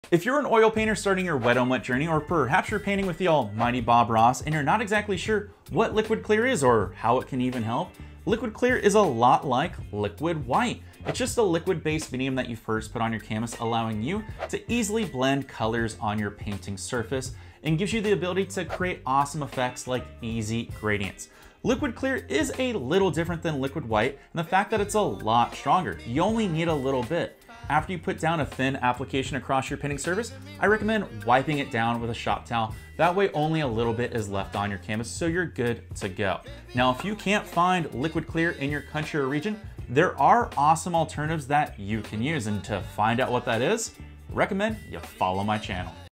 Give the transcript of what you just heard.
If you're an oil painter starting your wet on wet journey, or perhaps you're painting with the almighty Bob Ross and you're not exactly sure what liquid clear is or how it can even help, liquid clear is a lot like liquid white. It's just a liquid-based medium that you first put on your canvas, allowing you to easily blend colors on your painting surface and gives you the ability to create awesome effects like easy gradients. Liquid clear is a little different than liquid white in the fact that it's a lot stronger. You only need a little bit. After you put down a thin application across your painting surface, I recommend wiping it down with a shop towel. That way only a little bit is left on your canvas, so you're good to go. Now, if you can't find liquid clear in your country or region, there are awesome alternatives that you can use. And to find out what that is, recommend you follow my channel.